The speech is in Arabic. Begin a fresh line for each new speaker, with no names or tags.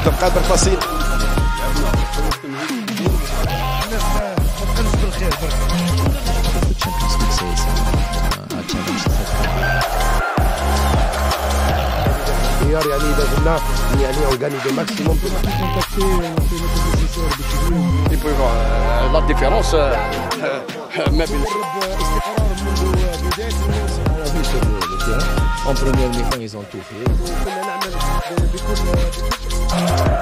تبقى بالفصيل. يعني اذا قلنا يعني اون غاني دو ماكسيموم لا ديفيرونس ما بين
استقرار منذ بدايه
En première mi-temps, ils ont tout fait.